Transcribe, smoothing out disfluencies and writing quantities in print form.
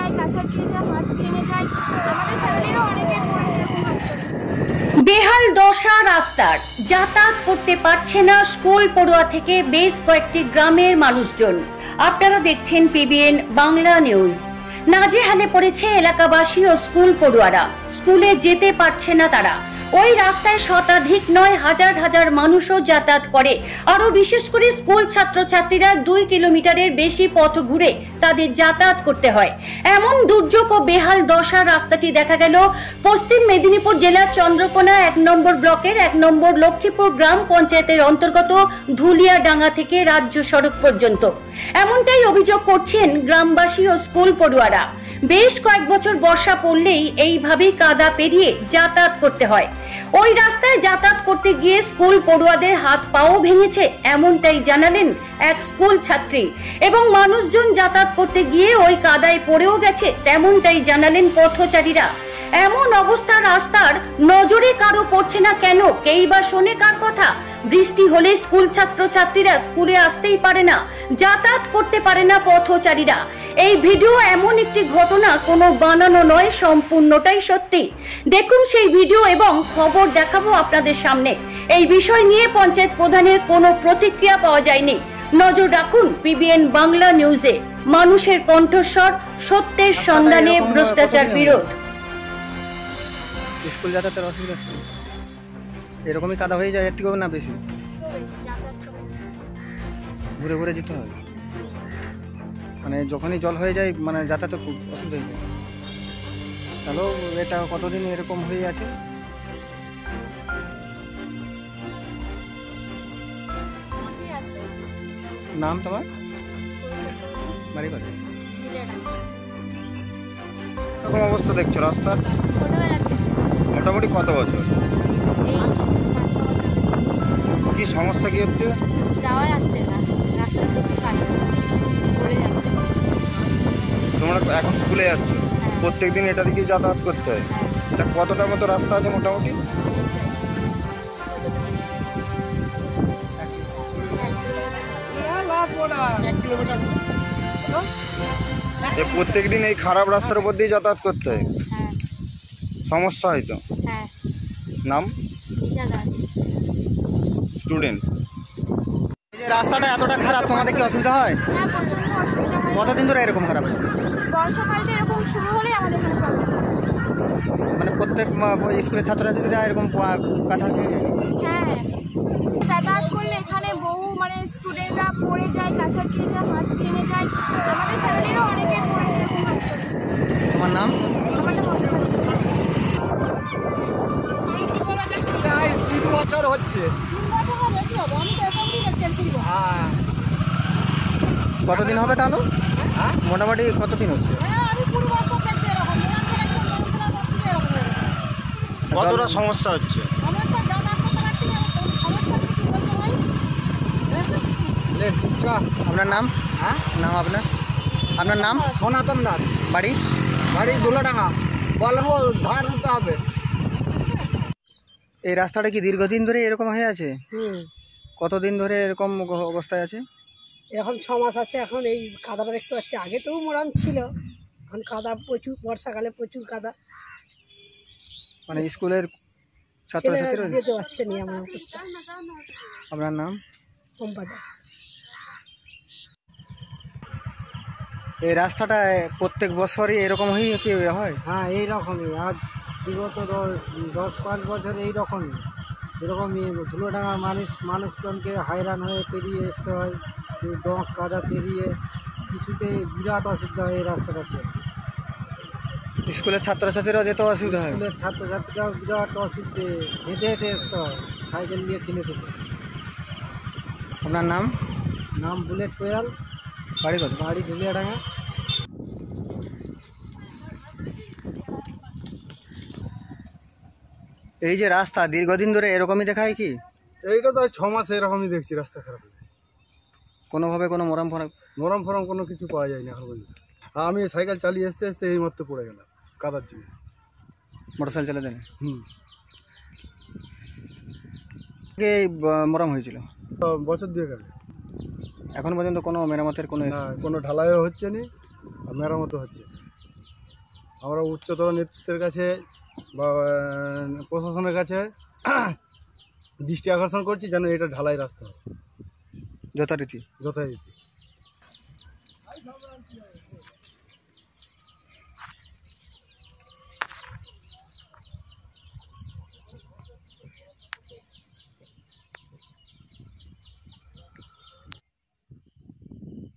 যায়, কাছাড় খেয়ে যায়, হাত ভেঙে যায়। আমাদের ফ্যামিলিরও অনেকের পড়েছে এরকম হাত। বেহাল দশা রাস্তার, যাতায়াত করতে পারছে না স্কুল পড়ুয়া থেকে বেশ কয়েকটি গ্রামের মানুষজন। আপনারা দেখছেন পিবিএন বাংলা নিউজ। নাজেহালে পড়েছে এলাকাবাসী ও স্কুল পড়ুয়ারা। স্কুলে যেতে পারছে না তারা। ওই রাস্তায় শতাধিক নয় হাজার হাজার মানুষও যাতায়াত করে। আরো বিশেষ করে স্কুল ছাত্রছাত্রীরা 2 কিলোমিটারের বেশি পথ ঘুরে তাদের যাতায়াত করতে হয়। এমন দুর্যোগ ও বেহাল দশা রাস্তাটি দেখা গেল পশ্চিম মেদিনীপুর জেলার চন্দ্রকোনা 1 নম্বর ব্লকের 1 নম্বর লক্ষ্মীপুর গ্রাম পঞ্চায়েতের অন্তর্গত ধুলিয়াডাঙ্গা থেকে রাজ্য সড়ক পর্যন্ত। এমনটাই অভিযোগ করছেন গ্রামবাসী ও স্কুল পড়ুয়ারা। বেশ কয়েক বছর বর্ষা পড়লেই এইভাবেই কাদা পেরিয়ে যাতায়াত করতে হয়। ওই রাস্তায় যাতায়াত করতে গিয়ে স্কুল পড়ুয়াদের হাত পাও ভেঙেছে, এমনটাই জানালেন এক স্কুল ছাত্রী। এবং মানুষজন যাতায়াত করতে গিয়ে ওই কাদায় পড়েও গেছে, তেমনটাই জানালেন পথচারীরা। এমন অবস্থা রাস্তার নজরে কারো পড়ছে না কেন? কেই বা শোনে কার কথা? বৃষ্টি হলে স্কুল ছাত্রছাত্রীরা স্কুলে আসতেই পারে না, যাতায়াত করতে পারে না পথচারীরা। এই ভিডিও এমন একটি ঘটনা, কোনো বানানো নয়, সম্পূর্ণটাই সত্যি। দেখুন সেই ভিডিও এবং খবর দেখাবো আপনাদের সামনে। এই বিষয় নিয়ে পঞ্চায়েত প্রধানের কোনো প্রতিক্রিয়া পাওয়া যায়নি। নজর রাখুন পিবিএন বাংলা নিউজে। মানুষের কণ্ঠস্বর, সত্যের সন্ধানে, ভ্রষ্টাচার বিরোধ। স্কুল যাতায়াতের অসুবিধা এরকমই কাদা হয়ে যায়, এর থেকেও না বেশি ঘুরে ঘুরে যেতে হয়। মানে যখনই জল হয়ে যায় মানে যাতায়াতের খুব অসুবিধা হয়ে যায়। তাহলেও এটা কতদিন এরকম হয়ে আছে? নাম তোমার? বাড়ি কোথায়? এরকম অবস্থা দেখছো রাস্তার? মোটামুটি কত বছর? কি সমস্যা কি হচ্ছে? যাওয়া যাচ্ছে না, রাস্তার প্রচুর কাদা পড়ে যাচ্ছে। তোমরা এখন স্কুলে যাচ্ছ, প্রত্যেকদিন এটা দিকেই যাতায়াত করতে হয়। এটা কতটা মতো রাস্তা আছে মোটামুটি? প্রত্যেকদিন এই খারাপ রাস্তার উপর দিয়ে যাতায়াত করতে হয়, সমস্যা হয়তো। নাম? স্টুডেন্ট। রাস্তাটা এতটা খারাপ, তোমাদের কি অসুবিধা হয়? হ্যাঁ, প্রচন্ড অসুবিধা হয়। কতদিন ধরে এরকম খারাপ? বর্ষাকালটা এরকম শুরু হলে আমাদের এখানে প্রবলেম। মানে প্রত্যেক স্কুলের ছাত্রছাত্রীরা এরকম কাছাকাছি? হ্যাঁ, যাতায়াত করলে এখানে বহু স্টুডেন্টরা পড়ে যায়, কাছাড় খেয়ে যায়, হাত ভেঙে যায়। আমাদের ফ্যামিলিরও অনেকের পড়েছে এরকম হাত। তোমার নাম? আমার নাম বছর হচ্ছে। কতদিন হবে তাহলে? মোটামুটি কতদিন হচ্ছে? কতটা সমস্যা হচ্ছে? আপনার নাম? নাম আপনার? আপনার নাম? সনাতন দাস। বাড়ি? বাড়ি ধুলাডাঙ্গা। বলবো ধার হতে হবে। এই রাস্তাটা কি দীর্ঘদিন ধরে এরকম হয়ে আছে? কতদিন ধরে এরকম অবস্থায় আছে? এখন 6 মাস আছে। এখন এই কাদাটা দেখতে পাচ্ছি, আগে তো মোরাম ছিল, এখন কাদা প্রচুর, বর্ষাকালে প্রচুর কাদা। মানে স্কুলের ছাত্রছাত্রীরা যেতে পারছে না এমন অবস্থা। আপনার নাম? পম্পা দাস। এই রাস্তাটা প্রত্যেক বছরই এরকম কি হয়? হ্যাঁ, এইরকমই। আজ বিগত 10-5 বছর এইরকমই ধুলোডাঙ্গা মানুষজনকে হয়রান হয়ে পেরিয়ে আসতে হয়। এই দঁক কাদা পেরিয়ে কিছুতে বিরাট অসুবিধা হয় এই রাস্তাটার জন্য। স্কুলের ছাত্রছাত্রীরাও যেতে অসুবিধা হয়? স্কুলের ছাত্রছাত্রীরাও বিরাট অসুবিধে, হেঁটে হেঁটে আসতে হয়, সাইকেল নিয়ে ঠেলে থেকে। আপনার নাম? নাম বুলেট কোয়াল। বাড়ি কোথায়? বাড়ি ধুলিয়াডাঙ্গা। এই যে রাস্তা দীর্ঘদিন ধরে এরকমই দেখায় কি? এইটা তো 6 মাস এরকমই দেখছি রাস্তা খারাপ। কোনোভাবে কোনো নরম ফরম কোনো কিছু পাওয়া যায়নি এখন পর্যন্ত। আমি সাইকেল চালিয়ে আসতে আসতে এই মাত্র পড়ে গেলাম কাদার জন্য। মোটরসাইকেল চালিয়ে দেন? মরম হয়েছিল বছর 2 আগে। এখন পর্যন্ত কোনো মেরামতের কোনো ঢালাইও হচ্ছে না, মেরামতো হচ্ছে। আমরা উচ্চতর নেতৃত্বের কাছে বা প্রশাসনের কাছে দৃষ্টি আকর্ষণ করছি যেন এটা ঢালাই রাস্তা হয় যথারীতি। যথারীতি।